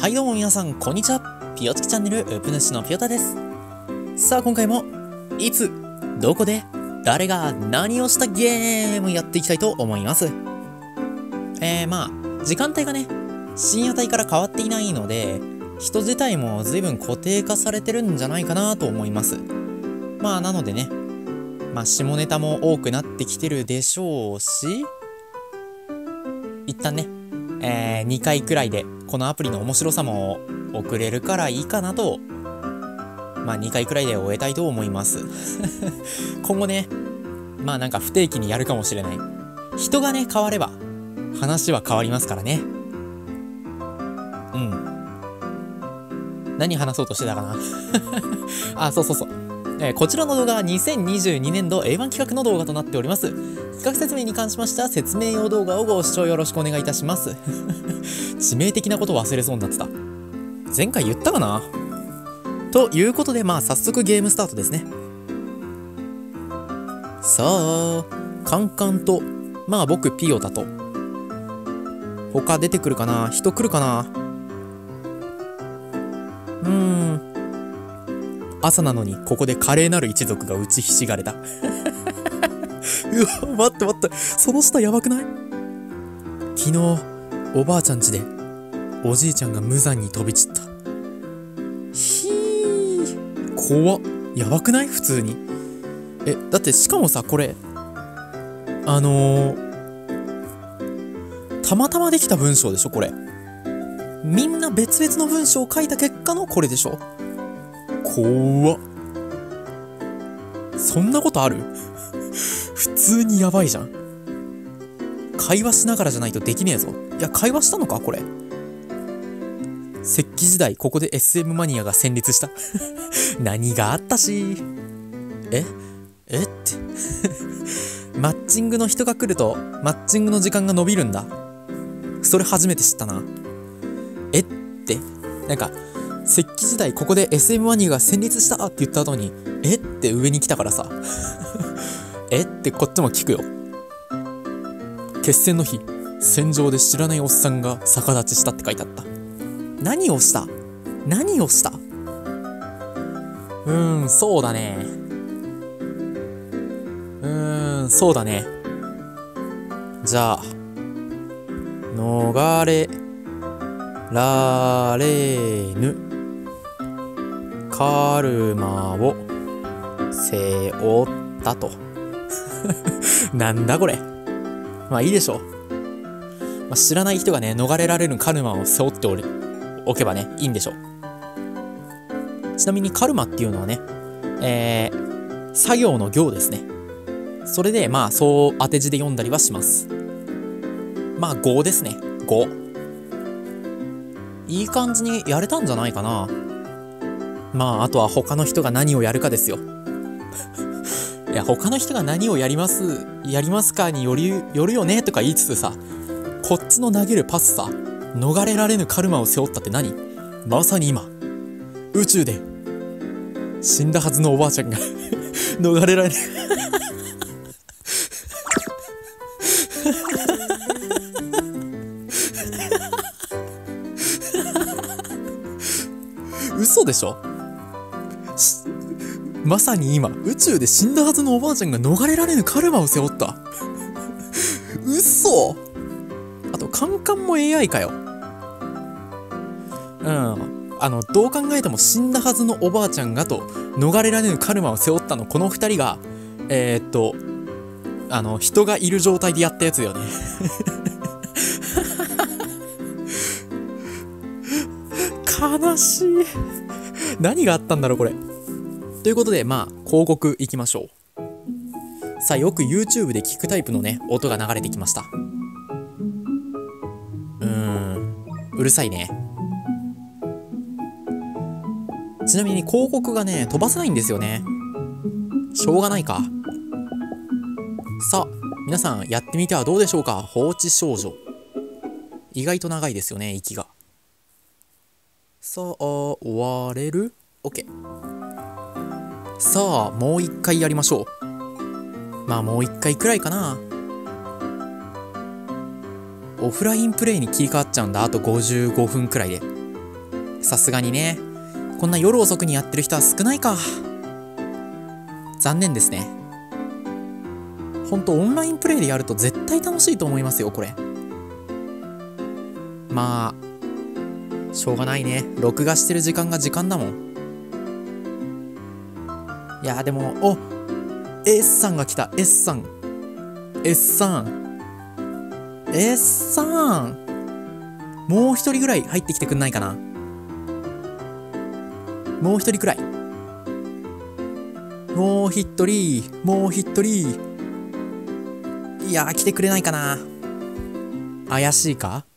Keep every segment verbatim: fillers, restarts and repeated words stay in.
はいどうも皆さんこんにちは。ピヨチキチャンネルウプ主のピヨタです。さあ今回もいつどこで誰が何をしたゲームやっていきたいと思います。えーまあ時間帯がね深夜帯から変わっていないので人自体も随分固定化されてるんじゃないかなと思います。まあなのでねまあ下ネタも多くなってきてるでしょうし、一旦ねえー、にかいくらいでこのアプリの面白さも送れるからいいかなと、まあにかいくらいで終えたいと思います今後ねまあなんか不定期にやるかもしれない。人がね変われば話は変わりますからね。うん何話そうとしてたかなあ、そうそうそう、えー、こちらの動画はにせんにじゅうにねんど エーワン 企画の動画となっております。企画説明に関しましては説明用動画をご視聴よろしくお願いいたします致命的なこと忘れそうになってた。前回言ったかな。ということでまあ早速ゲームスタートですね。さあカンカンとまあ僕ピヨタと他出てくるかな。人来るかな。うーん朝なのにここで華麗なる一族が打ちひしがれたうわ待って待って、その下やばくない？昨日おばあちゃん家でおじいちゃんが無残に飛び散った。ひー怖っ、やばくない？普通に。えだってしかもさこれあのー、たまたまできた文章でしょこれ。みんな別々の文章を書いた結果のこれでしょ。怖っ、そんなことある？普通にやばいじゃん。会話しながらじゃないとできねえぞ。いや会話したのかこれ。石器時代ここで エスエム マニアが戦慄した何があったし。ええってマッチングの人が来るとマッチングの時間が伸びるんだ。それ初めて知ったな。えってなんか石器時代ここで エスエム マニアが戦慄したって言った後にえって上に来たからさえってこっちも聞くよ。決戦の日戦場で知らないおっさんが逆立ちしたって書いてあった。何をした何をしたうーんそうだねうーんそうだねじゃあ逃れられぬカルマを背負ったとなんだこれ。まあいいでしょう。まあ、知らない人がね逃れられるカルマを背負っておりおけばねいいんでしょう。ちなみにカルマっていうのはねえー、作業の行ですね。それでまあそう当て字で読んだりはします。まあ業ですね。業いい感じにやれたんじゃないかな。まああとは他の人が何をやるかですよいや他の人が何をやりますやりますかによりよるよねとか言いつつさ、こっちの投げるパスさ逃れられぬカルマを背負ったって何？まさに今宇宙で死んだはずのおばあちゃんが逃れられない嘘でしょ。まさに今宇宙で死んだはずのおばあちゃんが逃れられぬカルマを背負った嘘。あとカンカンも エーアイ かよ。うんあのどう考えても死んだはずのおばあちゃんがと逃れられぬカルマを背負ったのこのふたりがえー、っとあの人がいる状態でやったやつだよね悲しい。何があったんだろうこれ。ということでまあ広告いきましょう。さあよく YouTube で聞くタイプのね音が流れてきました。うーんうるさいね。ちなみに広告がね飛ばせないんですよね。しょうがないか。さあ皆さんやってみてはどうでしょうか。放置少女意外と長いですよね息が。さあ終われる ?OK。 さあもう一回やりましょう。まあもう一回くらいかな。オフラインプレイに切り替わっちゃうんだ。あとごじゅうごふんくらいでさすがにね。こんな夜遅くにやってる人は少ないか。残念ですね。ほんとオンラインプレイでやると絶対楽しいと思いますよ、これ。まあ、しょうがないね。録画してる時間が時間だもん。いや、でも、お S さんが来た。S さん。S さん。S さん。もう一人ぐらい入ってきてくんないかな。もう一人くらい。もう一人。もう一人。いやー、来てくれないかな。怪しいか。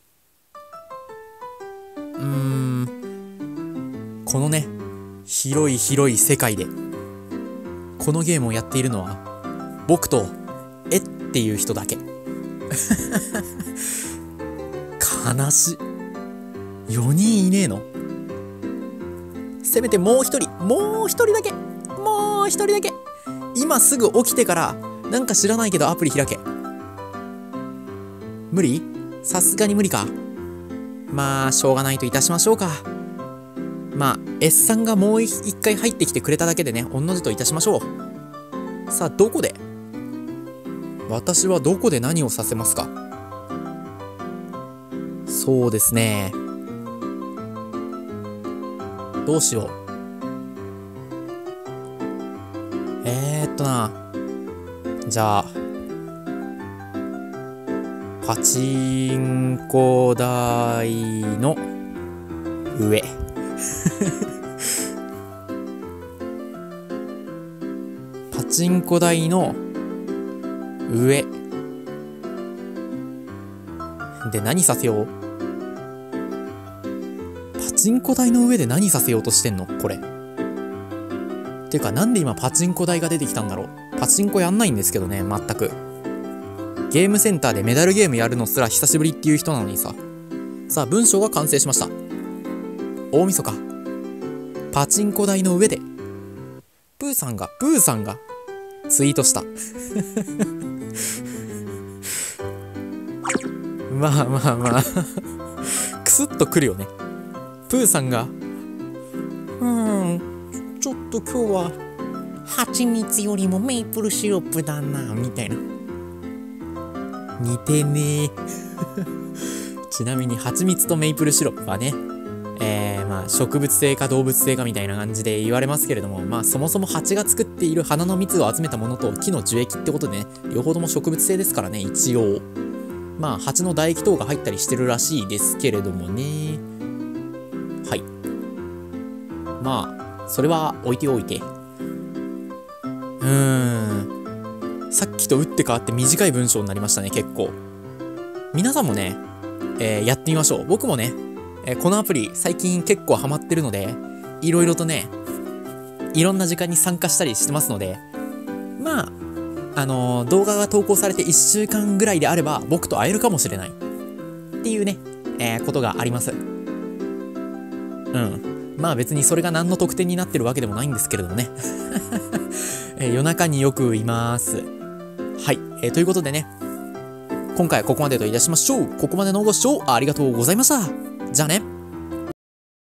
うーん。このね、広い広い世界で、このゲームをやっているのは、僕と、えっていう人だけ。悲しい。よにんいねえの。せめてもう一人、もう一人だけ、もう一人だけ。今すぐ起きてから、なんか知らないけどアプリ開け。無理？さすがに無理か。まあ、しょうがないといたしましょうか。まあ、S さんがもう一回入ってきてくれただけでね、おんの字といたしましょう。さあ、どこで私はどこで何をさせますか？そうですね。どうしよう。えーっとな。じゃあ、パチンコ台の上。パチンコ台の上。で、何させよう？パチンコ台の上で何させようとしてんのこれ。ていうか、なんで今パチンコ台が出てきたんだろう。パチンコやんないんですけどね、全く。ゲームセンターでメダルゲームやるのすら久しぶりっていう人なのにさ。さあ、文章が完成しました。大晦日。パチンコ台の上で。プーさんが、プーさんが、ツイートした。まあまあまあ。クスッとくるよね。プーさんが、うーん、ちょっと今日は、蜂蜜よりもメープルシロップだな、みたいな。似てねえ。ちなみに蜂蜜とメイプルシロップはね、えー、まあ植物性か動物性かみたいな感じで言われますけれども、まあそもそも蜂が作っている花の蜜を集めたものと木の樹液ってことでね、両方とも植物性ですからね、一応。まあ蜂の唾液等が入ったりしてるらしいですけれどもね。はい。まあ、それは置いておいて。うーん。さっきと打って変わって短い文章になりましたね、結構。皆さんもね、えー、やってみましょう。僕もね、えー、このアプリ最近結構ハマってるので、いろいろとね、いろんな時間に参加したりしてますので、まあ、あのー、動画が投稿されていっしゅうかんぐらいであれば、僕と会えるかもしれない。っていうね、えー、ことがあります。うん。まあ別にそれが何の得点になってるわけでもないんですけれどもね。えー、夜中によくいます。はい、えー。ということでね、今回はここまでといたしましょう。ここまでのご視聴ありがとうございました。じゃあね。